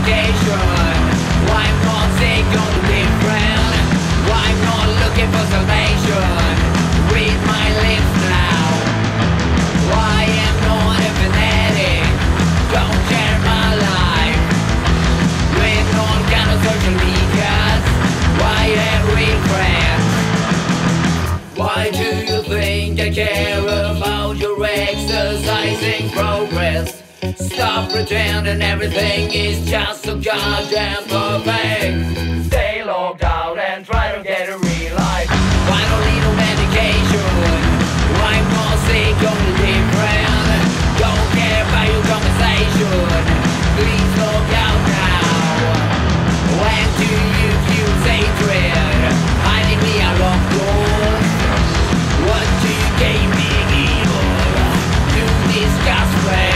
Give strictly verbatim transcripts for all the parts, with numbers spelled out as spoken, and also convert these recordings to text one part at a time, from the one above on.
medication? Why I'm not sick on the different? Why I'm not looking for salvation? Read my lips now. Why am not a fanatic? Don't share my life with all kind of social medias. Why have real friends? Why do you think I care about your exercising progress? Stop pretending everything is just so goddamn perfect. Stay locked out and try to get a real life. Why don't need no medication? Why I'm not sick on the different? Don't care about your conversation. Please look out now. When do you use hatred? Hiding me out of doors. What do you gain being evil? To disgust me.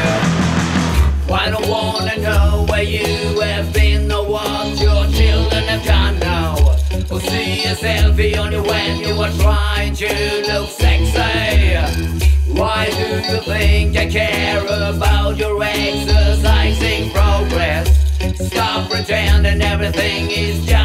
I don't wanna know where you have been or what your children have done now. Or see a selfie on you when you are trying to look sexy. Why do you think I care about your exercising progress? Stop pretending everything is just